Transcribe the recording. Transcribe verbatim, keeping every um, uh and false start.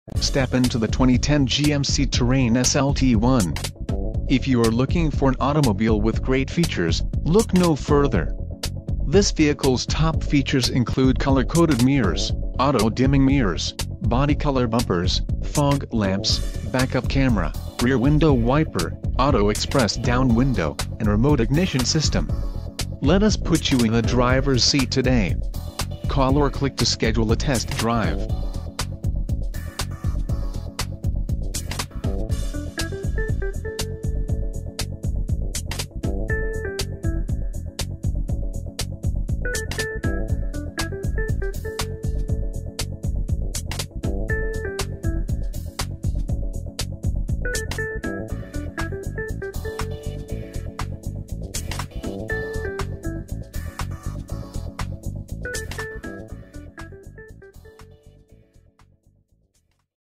Step into the twenty ten G M C Terrain S L T one. If you are looking for an automobile with great features, look no further. This vehicle's top features include color-coded mirrors, auto-dimming mirrors, body color bumpers, fog lamps, backup camera, rear window wiper, auto express down window, and remote ignition system. Let us put you in the driver's seat today. Call or click to schedule a test drive.